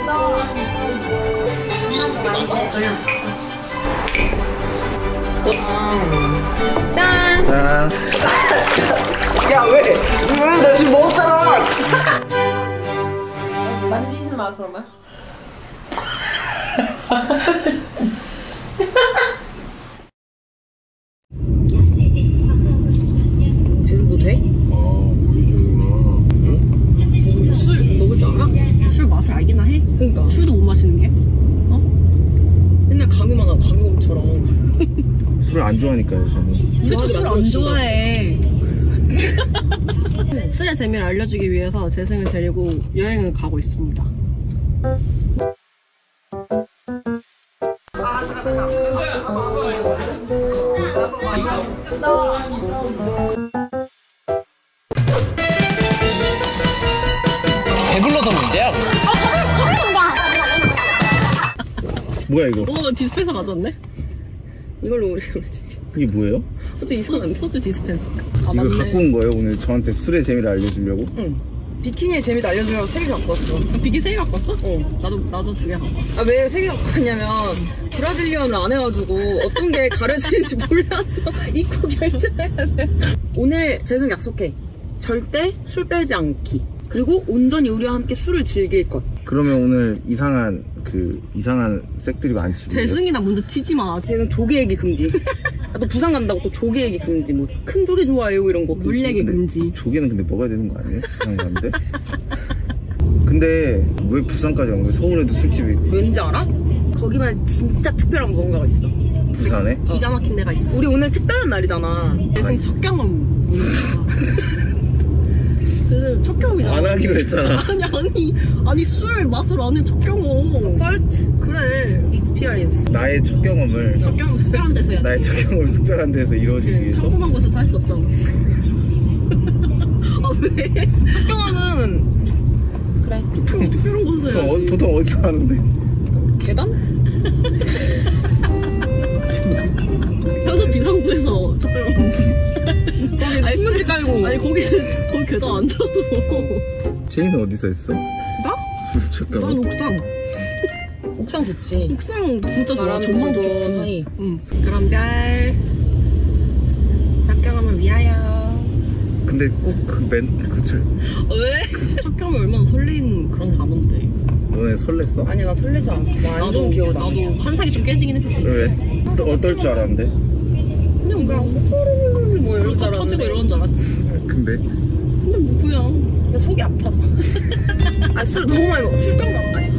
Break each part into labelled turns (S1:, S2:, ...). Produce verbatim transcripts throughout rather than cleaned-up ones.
S1: 짠!
S2: 짠! 야, 왜? 왜? 나 지금 먹었잖아!
S1: 만지지 마, 그러면.
S3: 재승 뭐 돼?
S2: 아, 보이시구나. 응?
S3: 재승 술 먹을 줄 알아? 술 맛을 알기나 해? 그러니까 술도 못 마시는 게? 어? 맨날 강요만 하고 강요처럼.
S2: 술을 안 좋아하니까요, 저는.
S3: 술도 술 안 좋아해. 술의 재미를 알려주기 위해서 재승을 데리고 여행을 가고 있습니다.
S4: 배불러서 문제야?
S2: 뭐야, 이거?
S3: 오, 디스펜서 가져왔네? 이걸로 우리
S2: 이게 뭐예요?
S3: 소주 이상한데? 소주 디스펜서. 아,
S2: 이걸
S3: 맞네.
S2: 갖고 온 거예요? 오늘 저한테 술의 재미를 알려주려고?
S3: 응. 비키니의 재미도 알려주려고 세 개 갖고 왔어. 비키니 세 개 갖고 왔어? 어. 나도, 나도 두 개 갖고 왔어. 아, 왜 세 개 갖고 왔냐면, 브라질리언을 안 해가지고, 어떤 게 가려지는지 몰라서 입고 결정해야 돼. 오늘 재승 약속해. 절대 술 빼지 않기. 그리고 온전히 우리와 함께 술을 즐길 것.
S2: 그러면 오늘 이상한, 그, 이상한 색들이 많지.
S3: 재승이나 먼저 튀지 마. 재승 조개 얘기 금지. 아, 또 부산 간다고 또 조개 얘기 금지. 뭐, 큰 조개 좋아해요, 이런 거. 물 얘기 금지.
S2: 조개는 근데 먹어야 되는 거 아니에요? 부산 가는데? 근데 왜 부산까지 온 거야? 서울에도 술집이 있고.
S3: 왠지 알아? 거기만 진짜 특별한 뭔가가 있어.
S2: 부산에?
S3: 기가 막힌 데가 있어. 우리 오늘 특별한 날이잖아. 재승 첫 경험 재승 첫 경험이잖아.
S2: 안 하기로 했잖아.
S3: 아니 아니 아니 술 맛을 아는 첫 경험. First 그래. Experience.
S2: 나의 첫 경험을
S3: 첫 경험 특별한 데서야.
S2: 나의 첫 경험을 특별한 데서 이루어지기
S3: 네,
S2: 위해서.
S3: 평범한 곳에서 할 수 없잖아. 아 왜? 첫 경험은 그래. 보통 특별한 곳에서
S2: 보통,
S3: 해야지.
S2: 어, 보통 어디서 하는데?
S3: 계단? 현수 비상구에서 첫 경험. 거기 신문지 깔고. 아니 거기 거기 계단 앉아서.
S2: 제이는 어디서 했어?
S3: 나?
S2: 술 첫
S3: 난
S2: 경험?
S3: 옥상. 옥상 좋지. 옥상 진짜 좋아. 전망 좋지. 응. 그럼 별. 첫 경험을 위하여.
S2: 근데 꼭 그 멘, 그, 저,
S3: 왜? 첫 경험이 얼마나 설레는 그런 단어인데.
S2: 너네 설렜어?
S3: 아니 나 설레지 않았어. 나 완전 귀여워. 나도 환상이 좀 깨지긴 했지.
S2: 왜? 또 어떨 줄 알았는데?
S3: 그냥 그냥 뭐 이럴 줄 알았는데. 터지고 이러는 줄 알았지.
S2: 근데?
S3: 근데 뭐 그냥. 근데 속이 아팠어. 아니 술 너무 많이 먹어. 술병 난 거 아니야?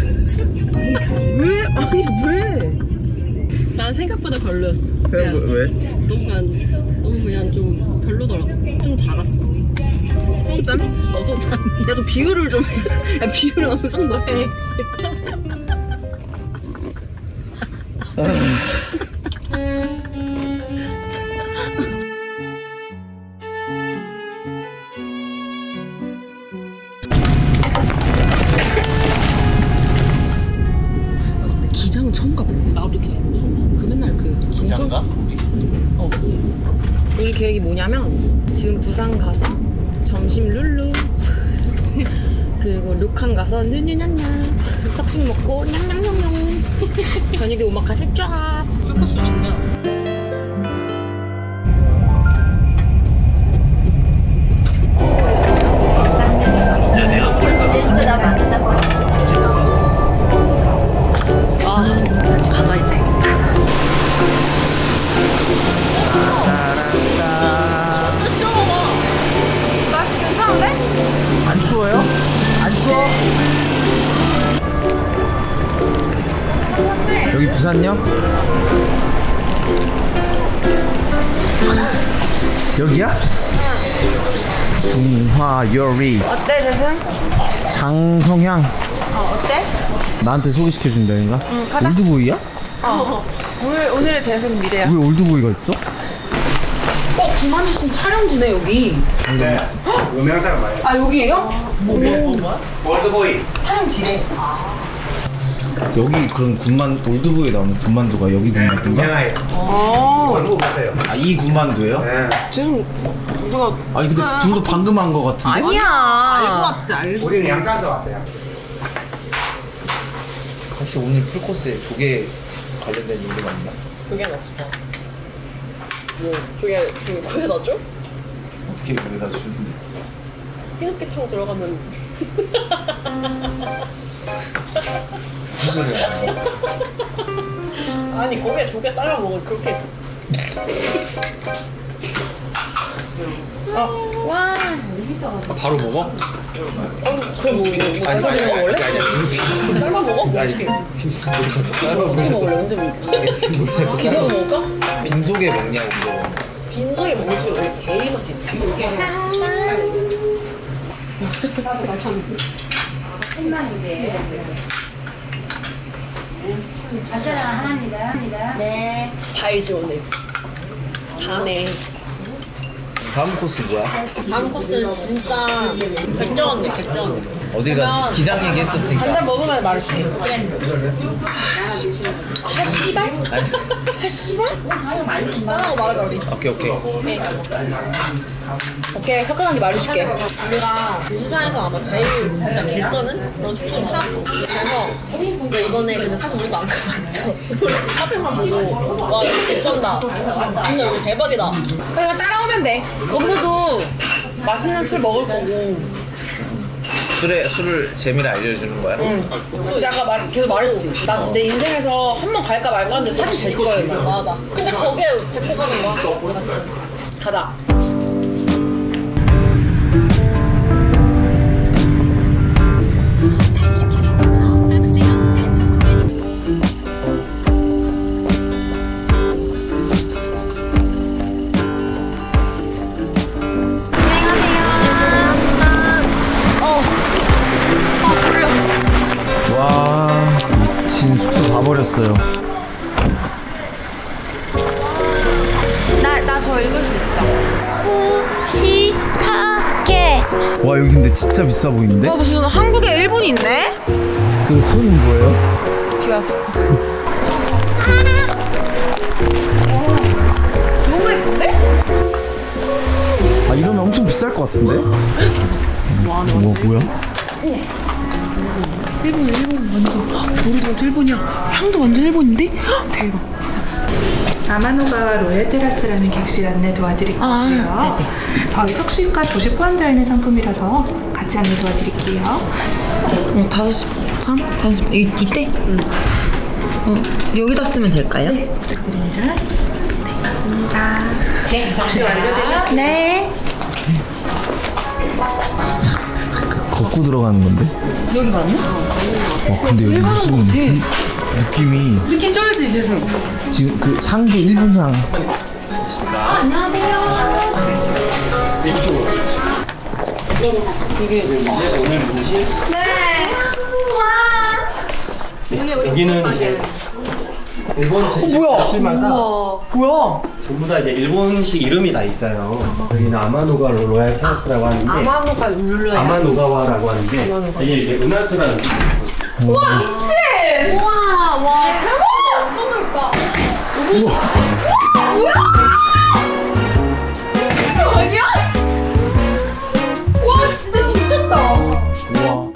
S3: 왜? 아니 왜? 난 생각보다 별로였어.
S2: 생각, 왜?
S3: 너무 그냥 너무 그냥 좀 별로더라고. 좀 작았어. 소잔? 어 소잔. 야 좀 비율을 좀. 야 비율을 어느 정도 해. 기장은 처음 가보네. 나도 기장 처음 가. 그 맨날 그
S4: 기장가?
S3: 어. 오늘 계획이 뭐냐면 지금 부산 가서 점심 룰루 그리고 룩한 가서 뉴뉴냐냐 석식 먹고 냥냥냥냥 저녁에 오마카세 쫙 풀코스 준비해놨어. 아 가자 이제.
S2: 사랑다.
S3: 날씨 괜찮은데?
S2: 안 추워요? 안 추워? 여기 부산역? 여기야? 중화 요리
S1: 어때, 재승?
S2: 장성향.
S1: 어, 어때?
S2: 나한테 소개시켜준다니까?
S1: 응, 가자.
S2: 올드보이야?
S1: 어. 오늘, 오늘의 재승 미래야.
S2: 왜 올드보이가 있어?
S3: 어 김한주씨 촬영지네 여기.
S5: 네. 유명한 사람 많아요.
S3: 아 여기에요?
S5: 월드보이.
S3: 촬영지네.
S2: 여기 그럼 군만 올드보이에 나오는 군만두가 여기 군만두인가?
S5: 유명해요.
S3: 아
S5: 광고 보세요.
S2: 아, 이 군만두예요?
S5: 네.
S3: 죄송 누가
S2: 아니 근데 둘도 방금 한 거 같은데?
S3: 아니야. 알고 왔지 알고.
S5: 우리는 양산서 왔어요.
S2: 혹시 오늘 풀코스에 조개 관련된 요리가 있나?
S3: 조개는 없어. 뭐 조개 조개 물에 넣어줘?
S2: 어떻게 물에다 주는데?
S3: 피누기탕 들어가면
S2: 무슨 소리야?
S3: 아니 거기에 조개 삶아 먹으면 그렇게 와
S2: 바로 먹어?
S3: 어, 그럼 뭐, 뭐 제사 지내고 먹을래?
S2: 아니 아니
S3: 삶아 먹어?
S2: 아니
S3: 어떻게
S2: 빈
S3: 어떻게 먹을래? 언제 먹 기대고 먹을까?
S2: 빈속에 먹냐고 물어봐.
S3: 빈속에 먹을 수 원래 제일 맛있어
S4: 천만인데. 전자장 하나입니다. 네.
S3: 달지 오늘 다네
S2: 다음 코스 뭐야?
S3: 다음 코스는 진짜 결정한데 결정한데
S2: 어딜 가? 기장 얘기했었으니까.
S3: 한 잔 먹으면 말해줄게 할 씨발?
S2: 아니.
S3: 할 씨발? 짠하고 말하자 우리
S2: 오케이 오케이.
S3: 오케이 화끈한 게 말해줄게 우리가 부산에서 아마 제일 진짜 개쩌는 그런 숙소를 찾았어 그래서 근데 이번에 근데 사실 우리도 안 가봤어 우리 사진만 보고 와 이거 개쩐다 진짜 여기 대박이다 그냥 따라오면 돼 거기서도 맛있는 술 먹을 거고
S2: 술에 술을 재미를 알려주는 거야?
S3: 응. 그 내가 말, 계속 말했지. 나 진짜 내 인생에서 한 번 갈까 말까 하는데 사진 잘 찍어야 된다. 맞아. 근데 거기에 데리고 가는 거야. 가자.
S2: 와 미친 숙소 다 버렸어요.
S1: 나 나 저 읽을 수 있어.
S4: 호시카게.
S2: 와 여기 근데 진짜 비싸 보이는데?
S1: 어 무슨 한국에 일본이 있네?
S2: 그 손은 뭐예요?
S1: 비 왔어. 너무 예쁜데?
S2: 아 이러면 엄청 비쌀 것 같은데? 와 뭐야?
S1: 일본 일본 완전 노래도 완전 일본이야. 향도 완전 일본인데? 헉, 대박.
S6: 아마노가와 로얄 테라스라는 객실 안내 도와드릴게요.
S1: 아,
S6: 저희 석식과 조식 포함되어 있는 상품이라서 같이 안내 도와드릴게요.
S1: 어 다섯 시 반? 다섯 시 반. 이, 이때? 응. 어 여기다 쓰면 될까요?
S6: 네, 부탁드립니다. 네, 접시 완료되셨나요?
S1: 네.
S2: 걷고 들어가는 건데?
S1: 여기 맞나?
S2: 와 근데 여기 무슨 느- 느낌이
S1: 느낌 쩔지 재승.
S2: 지금 그 향도 일본 향.
S5: 여기는 이제 일본
S1: 뭐야?
S5: 객실마다
S1: 뭐야?
S5: 전부 다 이제 일본식 이름이 다 있어요. 여기는 아마노가 로얄 테라스라고 하는데
S3: 아마노가 룰루야.
S5: 아마노가와라고 하는데 이게 이제 은하수라는
S1: 와 미친!
S3: 와, 와, 대박! 엄청 넓다.
S1: 뭐야? 이거 아니야? 와 진짜 미쳤다.
S2: 우와.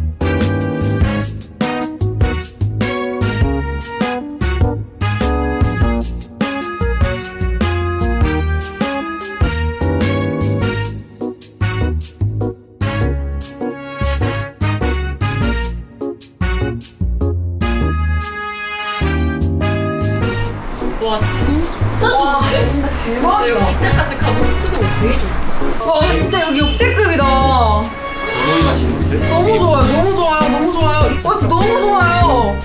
S3: 와, 진짜. 와, 진짜 대박이다. 여기 이때까지 가본 숙소 중에 제일 좋다.
S1: 와 진짜 여기 역대급이다.
S5: 너무 맛있는데?
S1: 너무 좋아요, 너무 좋아요, 너무 좋아요. 와 진짜 너무 좋아요.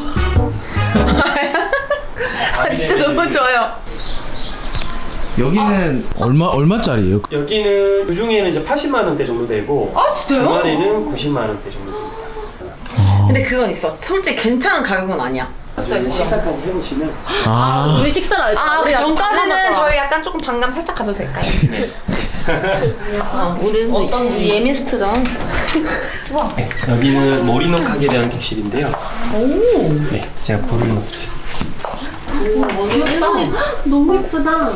S1: 아 진짜 너무 좋아요.
S2: 여기는 얼마 얼마짜리예요?
S5: 여기는 그 중에는 이제 팔십만 원대 정도 되고
S1: 아 진짜요?
S5: 주말에는 구십만 원대 정도 됩니다.
S1: 근데 그건 있어. 솔직히 괜찮은 가격은 아니야.
S5: 진짜 식사까지 해보시면
S2: 아
S3: 우리 식사를 안
S1: 아, 그
S3: 우리 아직
S1: 전까지는
S3: 만났잖아.
S1: 저희 약간 조금 반감 살짝 가도 될까요? 어, 우리는
S3: 어떤지.
S1: 예민스트전.
S5: 네, 여기는 모리노카게 대한 객실인데요. 네, 제가 보여드리겠습니다.
S3: 너무 예쁘다.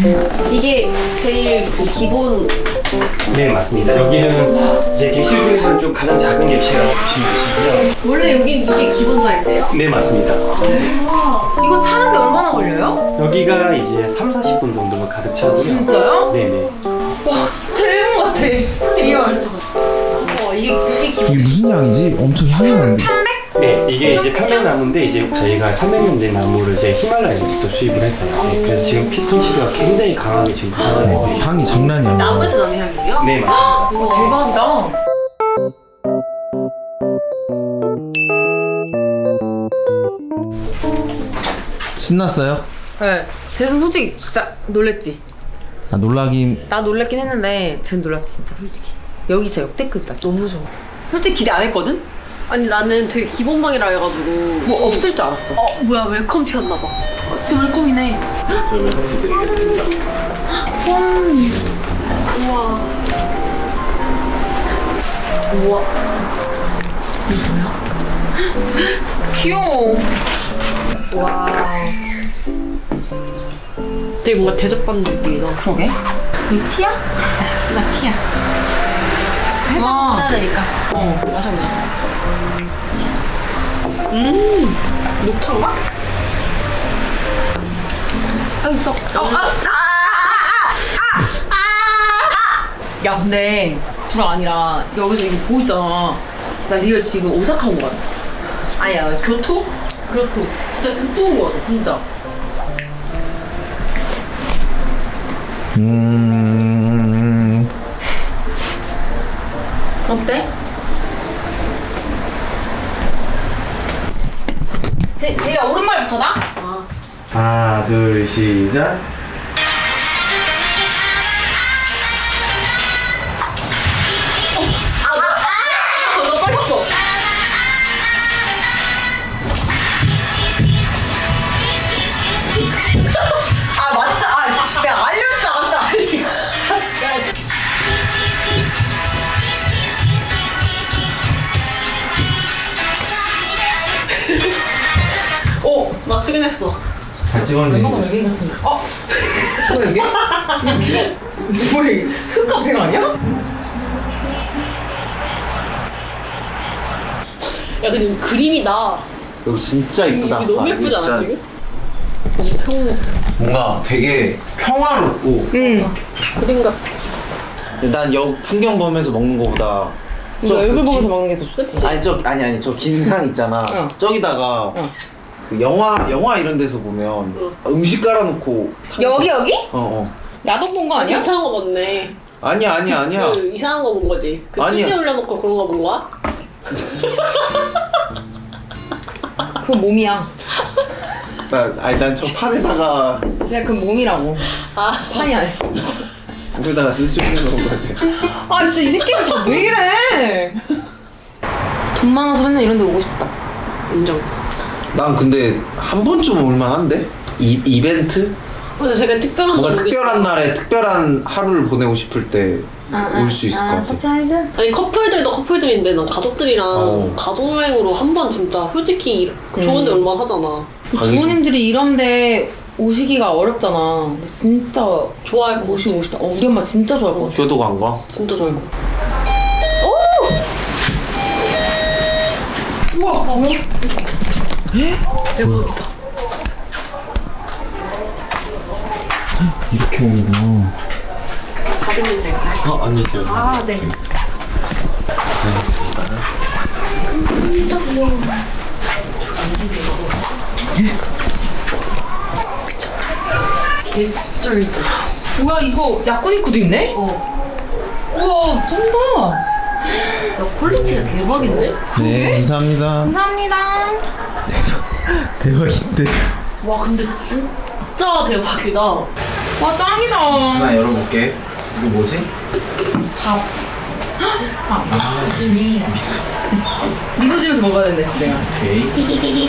S3: 이게 제일 그 기본.
S5: 네, 맞습니다. 여기는 이제 객실 중에서는 좀 가장 작은 객실이라고 보시면 되시고요.
S3: 원래 여긴 이게 기본 사이즈예요?
S5: 네, 맞습니다.
S3: 이거 차는데 얼마나 걸려요?
S5: 여기가 이제 삼, 사십 분 정도면 가득 차고요.
S3: 진짜요?
S5: 네네.
S3: 와 진짜 일본 같아. 리얼. 와 이게 이게 기본.
S2: 이게 무슨 향이지? 엄청 향이 나는데.
S5: 네, 이게 이제 편백나무인데 이제 저희가 삼백 년 된 나무를 이제 히말라야에서 직접 수입을 했어요. 네, 그래서 지금 피톤치드가 굉장히 강하게 지금 살아내고 있어요.
S2: 향이 장난이 아니야.
S3: 나무에서 나는 향이에요?
S5: 네, 맞습니다.
S3: 와 대박이다.
S2: 신났어요?
S3: 네. 쟤는 솔직히 진짜 놀랬지.
S2: 아, 놀라긴.
S3: 나 놀랬긴 했는데 쟤는 놀랐지 진짜 솔직히. 여기 진짜 역대급이다. 너무 좋아. 솔직히 기대 안 했거든?
S7: 아니 나는 되게 기본방이라 해가지고
S3: 뭐 없을 줄 알았어.
S7: 어 뭐야 웰컴 튀었나봐. 어, 진짜 웰컴이네.
S5: 그러면 선물 드리겠습니다.
S7: 우와.
S3: 우와. 이게 뭐야? 귀여워. 와.
S7: 되게 뭔가 대접받는 느낌이다.
S3: 그러게. 이 티야?
S7: 나 티야.
S3: 아.
S7: 해야 되니까.
S3: 어.
S7: 마셔보자. 음. 녹차인가?
S3: 아 있어. 어, 아, 아, 아, 아, 아, 아. 야 근데 불 아니라 여기서 이거 보이잖아. 나 리얼 지금 오사카 온 거 같아. 아니야 교토? 교토. 진짜 교토 온 거 같아 진짜.
S2: 음.
S3: 어때? 제, 제가 오른발부터 나? 아.
S2: 하나, 둘, 시작.
S3: 아, 너 빨랐어. 아, 맞죠? 아, 내가 알려줬다, 아까. 오,
S7: 맞추긴 했어.
S2: 잘 찍었는데.
S3: 외계인 같은 거. 어? 뭐야, 이게? 이게 뭐야, 이게? 흑과 백 아니야?
S7: 야 근데 이거 그림이 나.
S2: 이거 진짜 이쁘다.
S7: 이거 너무
S2: 아,
S7: 예쁘지 않아
S2: 진짜
S7: 지금? 너무 평온.
S2: 뭔가 되게 평화롭고.
S3: 응.
S7: 그림 같아.
S2: 난 여기 풍경 보면서 먹는 거보다.
S3: 이거 얼굴 보면서 먹는 게 더 좋지.
S2: 아니 저 아니 아니 저 긴 상 있잖아.
S3: 어.
S2: 저기다가
S3: 어.
S2: 그 영화 영화 이런 데서 보면 음식 깔아놓고.
S3: 여기, 여기?
S2: 어 어.
S3: 야동 본 거 아니야?
S7: 이상한 거 봤네.
S2: 아니야 아니야 아니야.
S7: 그 이상한 거 본 거지. 그
S2: 아니야.
S7: 수시 올려놓고 그런 거 본 거야?
S3: 그건 몸이야.
S2: 나 아니 난 저 판에다가
S3: 그냥 그 몸이라고.
S7: 아
S3: 판이 아니야.
S2: 거기다가 쓸 수 있는 거거든.
S3: 아 진짜 이 새끼들 다 왜 이래? 돈 많아서 맨날 이런 데 오고 싶다.
S7: 인정.
S2: 난 근데 한 번쯤 올만한데? 이 이벤트?
S7: 근데 제가 특별한
S2: 뭔가
S7: 거
S2: 특별한
S7: 모르겠다.
S2: 날에 특별한 하루를 보내고 싶을 때 올 수 있을 것 같아.
S3: 서프라이즈?
S7: 아니 커플들도 커플들인데 난 가족들이랑
S2: 어.
S7: 가족 여행으로 한 번 진짜 솔직히 좋은데 얼마 하잖아.
S3: 부모님들이 이런데 오시기가 어렵잖아. 근데 진짜
S7: 좋아할 거
S3: 오시고 오시다. 어, 우리 엄마 진짜 좋아할 것 같아.
S2: 교도 관광?
S7: 진짜 좋아할 거.
S3: 우와, 뭐야?
S7: 대박이다.
S2: 이렇게 오는구나.
S7: 가득인 거.
S2: 아 아니 제가.
S3: 아, 네.
S7: 개쩔지.
S3: 뭐야, 이거 야쿠니쿠도 있네?
S7: 어.
S3: 우와, 쩐다.
S7: 야 퀄리티가 대박인데?
S2: 네 감사합니다.
S3: 감사합니다.
S2: 대박인데.
S7: 와 근데 진짜 대박이다.
S3: 와, 짱이다.
S2: 하나 열어볼게. 이거 뭐지?
S3: 밥. 아, 이네. 미소 지면서 먹어야 된다, 했지, 내가.
S2: 오케이.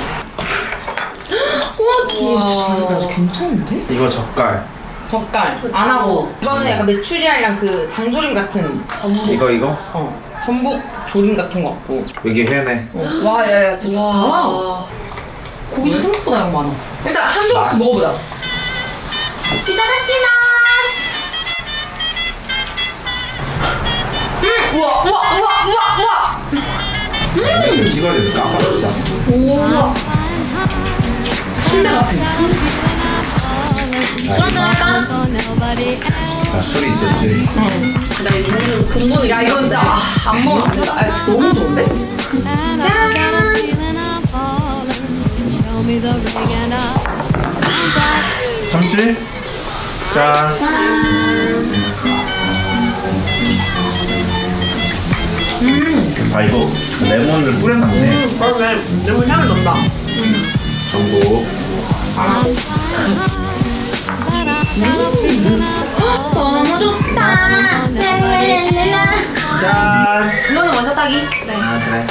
S3: 우와, 귀여워. 괜찮은데?
S2: 이거 젓갈.
S3: 젓갈 안 하고 이거는 약간 메추리알이랑 그 장조림 같은
S2: 이거 이거.
S3: 어 전복 조림 같은 거 같고
S2: 여기 회네.
S3: 어. 와 야야 진짜 좋다.
S7: 와.
S3: 고기도 생각보다 양 많아. 일단 한 조각씩 먹어보자.
S4: 이따다키마
S3: 우와 우와 우와 우와 우와.
S2: 음 찍어야 되니까 깜빡이다.
S3: 우와. 순대 같아.
S2: 아 술이 있었지.
S7: 나 이거 근본은
S3: 야 이건 진짜 아, 안 먹으면 안 된다. 아, 진짜 너무 좋은데?
S2: 참치. 짠. 음. 아 이거 레몬을 뿌려놨네.
S7: 음, 그러네. 레몬 향이 난다.
S2: 전복.
S7: 너무 좋다.
S2: 짠.
S3: 이거는 먼저 따기. 네.
S2: 아 그래.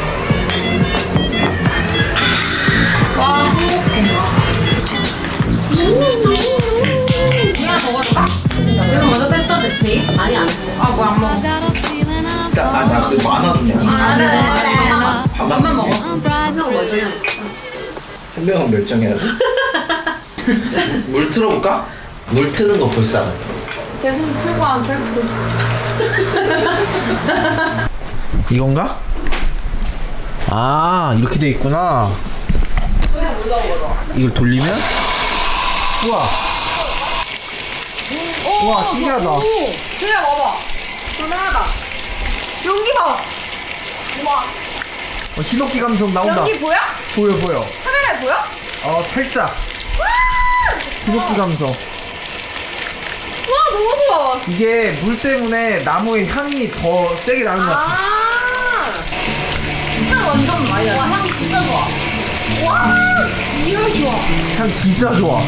S3: 와 행복해. 그냥 먹어줄까? 이거 먼저 뗐어 됐지?
S7: 아니 안 했어.
S3: 아 뭐야 안 먹어.
S2: 아나 그거 만 원 주냐?
S3: 아 네네네. 밥만 먹어.
S7: 한명 먼저 해야 돼.
S2: 한 명은 멸종해야 돼. 물 틀어볼까? 물 트는 거 볼사.
S3: 제손 틀고 안 셀프.
S2: 이건가? 아 이렇게 돼 있구나. 이걸 돌리면 우와 우와 신기하다.
S3: 그래 봐봐. 조명하다. 연기 봐. 우와.
S2: 어, 신호기 감성 나온다.
S3: 연기 보여?
S2: 보여 보여.
S3: 카메라에 보여?
S2: 어 살짝 신호기 감성.
S3: 와 너무 좋아.
S2: 이게 물 때문에 나무의 향이 더 세게 나는 것 같아.
S3: 아. 향 완전 많이 나. 향 진짜 좋아. 와. 이런 좋아.
S2: 향 진짜 좋아.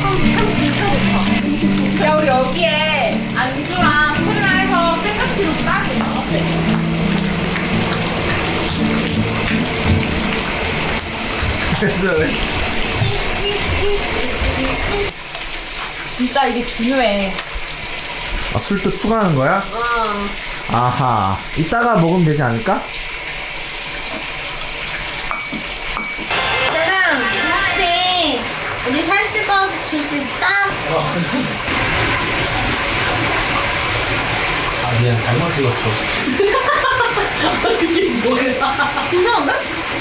S3: 야 우리 여기에 안주랑 콜라 해서 생가치로 따로 나왔대.
S2: 그래서
S3: 진짜 이게 중요해.
S2: 아, 술도 추가하는 거야? 아하. 이따가 먹으면 되지 않을까?
S4: 나는 혹시 우리 사진 찍어서 줄 수 있어?
S2: 아 미안 잘못 찍었어.
S3: 괜찮은데?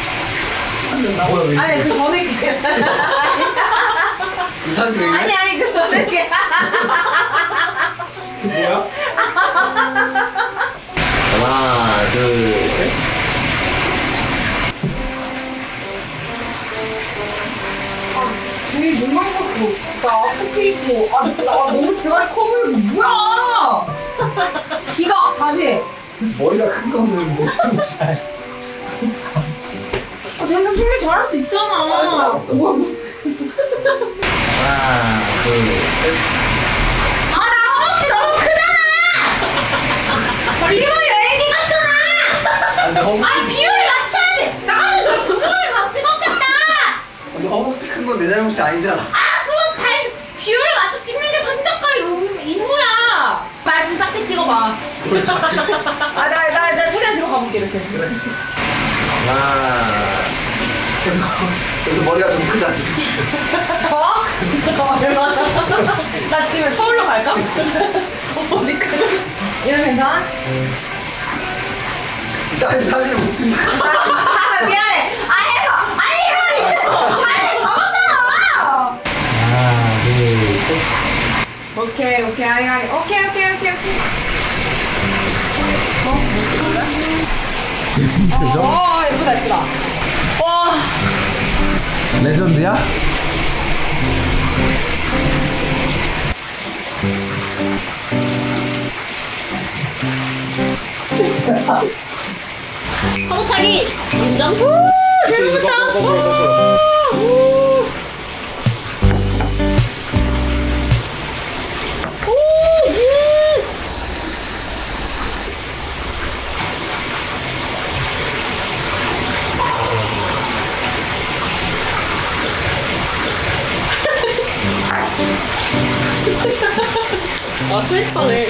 S2: 뭐야
S3: 아니 그 전에 그
S2: 이 사진 왜 이래?
S3: 아니 아니 그 전에 그
S2: 그게 뭐야? 하나 둘셋.
S3: 되게 눈만 갖고 나 앞에 있고 아, 나 너무 대가리 커 보여서 뭐야? 기가 다시.
S2: 머리가 큰 거는 못 참잘.
S3: 아, 내가 준비 잘할 수 있잖아.
S2: 알았어, 알았어.
S3: 뭐야?
S2: 하나 둘셋.
S3: 아, 나 허벅지 너무 크잖아. 벌리머리 애기 같잖아.
S2: 근데 허벅지
S3: 아, 비율을 맞춰야 돼. 나는 저 그걸 같이 먹겠다.
S2: 근데 허벅지 큰 건 내 잘못이 아니잖아.
S3: 아, 그거 잘 비율을 맞춰 찍는 게 선작가 임무야. 나 진짜 피 찍어봐. 아, 나, 나, 나 최대한 뒤로 가볼게 이렇게.
S2: 그래. 하나. 그래서 그래서 머리가 좀 크다.
S3: 어? 나 지금 서울로 갈까? 어디까지? 이러면 괜찮아?
S2: 나 사진을 못 찍는 거야.
S3: 아, 미안해. 아, 해봐. 아니, 이러면 잘해. 잡았잖아.
S2: 하나 둘셋.
S3: 오케이, 오케이, 아니, 아니. 오케이, 오케이, 오케이, 오케이.
S2: 표정?
S3: 어, 예쁘다, 예쁘다. 와.
S2: 레전드야?
S7: 파도 타기. 점프.
S2: 재밌다.
S7: 아 스윗하네.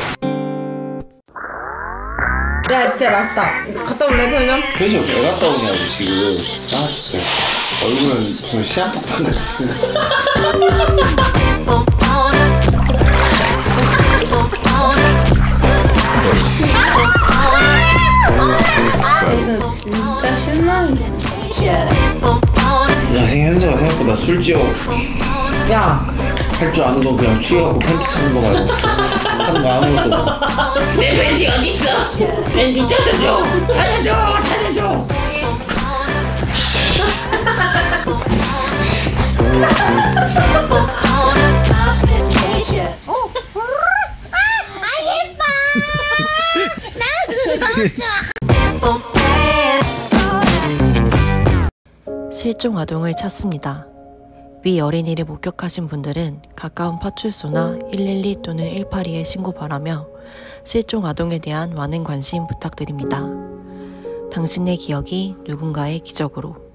S3: 야, 진짜 맛있다. 갔다 올래, 편의점?
S2: 표정 왜 갔다 오냐고 지금. 아 진짜 얼굴은 무슨 시한폭탄 같이. 나 술지어
S3: 야,
S2: 할 줄 아는 건 그냥 취해갖고 팬티 찾는 거 말고 하는 거 아무것도 없어.
S4: 내 팬티 어딨어? 팬티 찾아줘! 찾아줘! 찾아줘!
S8: 실종 아동을 찾습니다. 위 어린이를 목격하신 분들은 가까운 파출소나 일일이 또는 일팔이에 신고 바라며 실종 아동에 대한 많은 관심 부탁드립니다. 당신의 기억이 누군가의 기적으로.